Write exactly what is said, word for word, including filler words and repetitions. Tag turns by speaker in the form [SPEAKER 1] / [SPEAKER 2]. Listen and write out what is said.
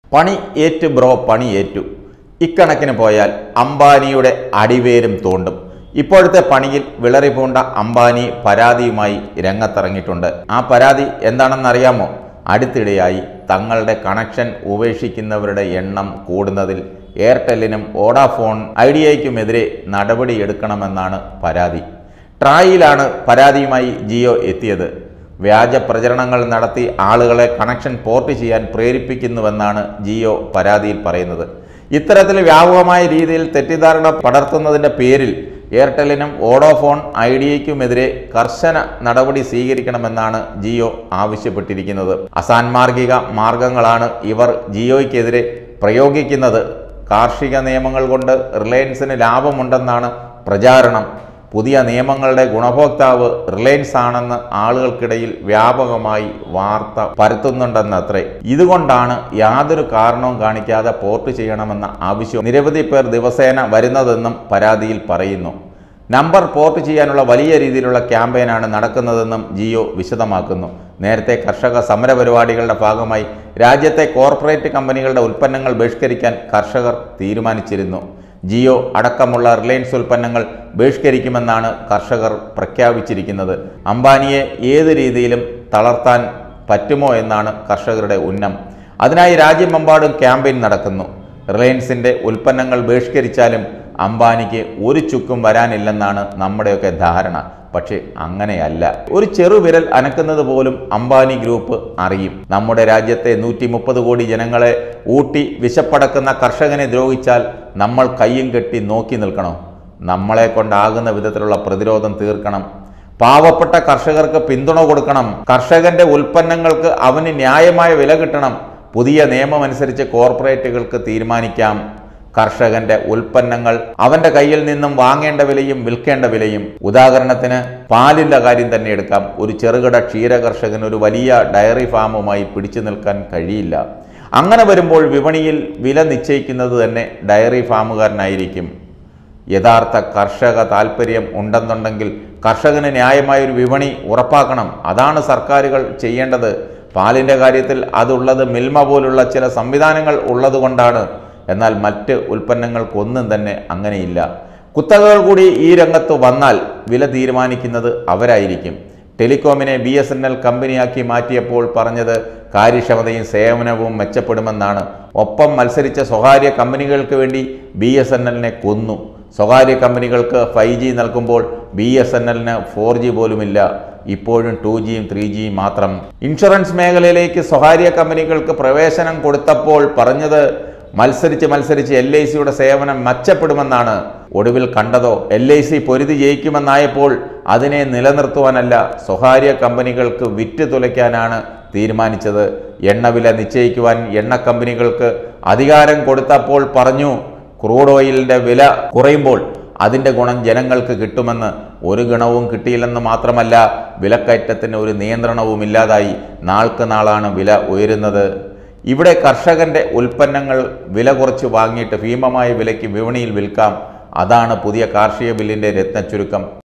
[SPEAKER 1] പണി ഏറ്റു ബ്രോ, പണി ഏറ്റു. ഇക്കണക്കിന് പോയാൽ അംബാനിയുടെ അടിവേരും തോണ്ടും. ഇപ്പോഴത്തെ പണിയിൽ വിളറി പൂണ്ട അംബാനി പരാതിയുമായി രംഗത്തിറങ്ങിയിട്ടുണ്ട്. ആ പരാതി എന്താണെന്നറിയാമോ? അടുത്തിടെയായി തങ്ങളുടെ കണക്ഷൻ ഉപേക്ഷിക്കുന്നവരുടെ എണ്ണം കൂടുന്നതിൽ എയർടെല്ലിനും വോഡാഫോൺ ഐഡിയയ്ക്കുമെതിരെ നടപടിയെടുക്കണമെന്നാണ് പരാതി. ട്രായിലാണ് പരാതിയുമായി ജിയോ എത്തിയത്. വ്യാജ പ്രചരണങ്ങൾ നടത്തി ആളുകളെ കണക്ഷൻ പോർട്ട് ചെയ്യാൻ പ്രേരിപ്പിക്കുന്നുവെന്നാണ് ജിയോ പരാതിയിൽ പറയുന്നത്. ഇത്തരത്തിൽ വ്യാപകമായ രീതിയിൽ തെറ്റിദ്ധാരണ പടർത്തുന്നതിൻ്റെ പേരിൽ എയർടെല്ലിനും വോഡാഫോൺ ഐഡിയയ്ക്കുമെതിരെ കർശന നടപടി സ്വീകരിക്കണമെന്നാണ് ജിയോ ആവശ്യപ്പെട്ടിരിക്കുന്നത്. അസാൻമാർഗിക മാർഗങ്ങളാണ് ഇവർ ജിയോയ്ക്കെതിരെ പ്രയോഗിക്കുന്നത്. കാർഷിക നിയമങ്ങൾ കൊണ്ട് റിലയൻസിന് ലാഭമുണ്ടെന്നാണ് പ്രചാരണം. പുതിയ നിയമങ്ങളുടെ ഗുണഭോക്താവ് റിലയൻസ് ആണെന്ന് ആളുകൾക്കിടയിൽ വ്യാപകമായി വാർത്ത പരത്തുന്നുണ്ടെന്നത്രേ. ഇതുകൊണ്ടാണ് യാതൊരു കാരണവും കാണിക്കാതെ പോർട്ട് ചെയ്യണമെന്ന ആവശ്യം നിരവധി പേർ ദിവസേന വരുന്നതെന്നും പരാതിയിൽ പറയുന്നു. നമ്പർ പോർട്ട് ചെയ്യാനുള്ള വലിയ രീതിയിലുള്ള ക്യാമ്പയിനാണ് നടക്കുന്നതെന്നും ജിയോ വിശദമാക്കുന്നു. നേരത്തെ കർഷക സമര പരിപാടികളുടെ ഭാഗമായി രാജ്യത്തെ കോർപ്പറേറ്റ് കമ്പനികളുടെ ഉൽപ്പന്നങ്ങൾ ബഹിഷ്കരിക്കാൻ കർഷകർ തീരുമാനിച്ചിരുന്നു. ജിയോ അടക്കമുള്ള റിലയൻസ് ഉൽപ്പന്നങ്ങൾ ബഹിഷ്കരിക്കുമെന്നാണ് കർഷകർ പ്രഖ്യാപിച്ചിരിക്കുന്നത്. അംബാനിയെ ഏത് രീതിയിലും തളർത്താൻ പറ്റുമോ എന്നാണ് കർഷകരുടെ ഉന്നം. അതിനായി രാജ്യമെമ്പാടും ക്യാമ്പയിൻ നടക്കുന്നു. റിലയൻസിൻ്റെ ഉൽപ്പന്നങ്ങൾ ബഹിഷ്കരിച്ചാലും അംബാനിക്ക് ഒരു ചുക്കും വരാനില്ലെന്നാണ് നമ്മുടെയൊക്കെ ധാരണ. പക്ഷേ അങ്ങനെയല്ല. ഒരു ചെറുവിരൽ അനക്കുന്നത് പോലും അംബാനി ഗ്രൂപ്പ് അറിയും. നമ്മുടെ രാജ്യത്തെ നൂറ്റി മുപ്പത് കോടി ജനങ്ങളെ ഊട്ടി വിശപ്പടക്കുന്ന കർഷകനെ ദ്രോഹിച്ചാൽ നമ്മൾ കയ്യും കെട്ടി നോക്കി നിൽക്കണോ? നമ്മളെ കൊണ്ടാകുന്ന വിധത്തിലുള്ള പ്രതിരോധം തീർക്കണം. പാവപ്പെട്ട കർഷകർക്ക് പിന്തുണ കൊടുക്കണം. കർഷകന്റെ ഉൽപ്പന്നങ്ങൾക്ക് അവന് ന്യായമായ വില കിട്ടണം. പുതിയ നിയമം അനുസരിച്ച് കോർപ്പറേറ്റുകൾക്ക് തീരുമാനിക്കാം കർഷകന്റെ ഉൽപ്പന്നങ്ങൾ അവന്റെ കയ്യിൽ നിന്നും വാങ്ങേണ്ട വിലയും വിൽക്കേണ്ട വിലയും. ഉദാഹരണത്തിന് പാലിന്റെ കാര്യം തന്നെ എടുക്കാം. ഒരു ചെറുകിട ക്ഷീര കർഷകന് ഒരു വലിയ ഡയറി ഫാമുമായി പിടിച്ചു നിൽക്കാൻ കഴിയില്ല. അങ്ങനെ വരുമ്പോൾ വിപണിയിൽ വില നിശ്ചയിക്കുന്നത് തന്നെ ഡയറി ഫാമുകാരനായിരിക്കും. യഥാർത്ഥ കർഷക താല്പര്യം ഉണ്ടെന്നുണ്ടെങ്കിൽ കർഷകന് ന്യായമായൊരു വിപണി ഉറപ്പാക്കണം. അതാണ് സർക്കാരുകൾ ചെയ്യേണ്ടത്. പാലിൻ്റെ കാര്യത്തിൽ അതുള്ളത് മിൽമ പോലുള്ള ചില സംവിധാനങ്ങൾ ഉള്ളതുകൊണ്ടാണ്. എന്നാൽ മറ്റ് ഉൽപ്പന്നങ്ങൾക്കൊന്നും തന്നെ അങ്ങനെയില്ല. കുത്തകകൾ കൂടി ഈ രംഗത്ത് വന്നാൽ വില തീരുമാനിക്കുന്നത് അവരായിരിക്കും. ടെലികോമിനെ ബി എസ് എൻ എൽ കമ്പനിയാക്കി മാറ്റിയപ്പോൾ പറഞ്ഞത് കാര്യക്ഷമതയും സേവനവും മെച്ചപ്പെടുമെന്നാണ്. ഒപ്പം മത്സരിച്ച സ്വകാര്യ കമ്പനികൾക്ക് വേണ്ടി ബി എസ് എൻ എല്ലിനെ കൊന്നു. സ്വകാര്യ കമ്പനികൾക്ക് ഫൈവ് ജി നൽകുമ്പോൾ ബി എസ് എൻ എല്ലിന് ഫോർ ജി പോലുമില്ല. ഇപ്പോഴും ടു ജിയും ത്രീ ജിയും മാത്രം. ഇൻഷുറൻസ് മേഖലയിലേക്ക് സ്വകാര്യ കമ്പനികൾക്ക് പ്രവേശനം കൊടുത്തപ്പോൾ പറഞ്ഞത് മത്സരിച്ച് മത്സരിച്ച് എൽ ഐ സിയുടെ സേവനം മെച്ചപ്പെടുമെന്നാണ്. ഒടുവിൽ കണ്ടതോ എൽ ഐ സി പൊരുതി ജയിക്കുമെന്നായപ്പോൾ അതിനെ നിലനിർത്തുവാനല്ല, സ്വകാര്യ കമ്പനികൾക്ക് വിറ്റ് തുലയ്ക്കാനാണ് തീരുമാനിച്ചത്. എണ്ണവില നിശ്ചയിക്കുവാൻ എണ്ണ കമ്പനികൾക്ക് അധികാരം കൊടുത്തപ്പോൾ പറഞ്ഞു ക്രൂഡ് ഓയിലിൻ്റെ വില കുറയുമ്പോൾ അതിൻ്റെ ഗുണം ജനങ്ങൾക്ക് കിട്ടുമെന്ന്. ഒരു ഗുണവും കിട്ടിയില്ലെന്ന് മാത്രമല്ല, വിലക്കയറ്റത്തിന് ഒരു നിയന്ത്രണവും ഇല്ലാതായി. നാൾക്ക് നാളാണ് വില ഉയരുന്നത്. ഇവിടെ കർഷകന്റെ ഉൽപ്പന്നങ്ങൾ വില കുറച്ച് വാങ്ങിയിട്ട് ഭീമമായ വിലയ്ക്ക് വിപണിയിൽ വിൽക്കാം. അതാണ് പുതിയ കാർഷിക ബില്ലിൻ്റെ രത്നച്ചുരുക്കം.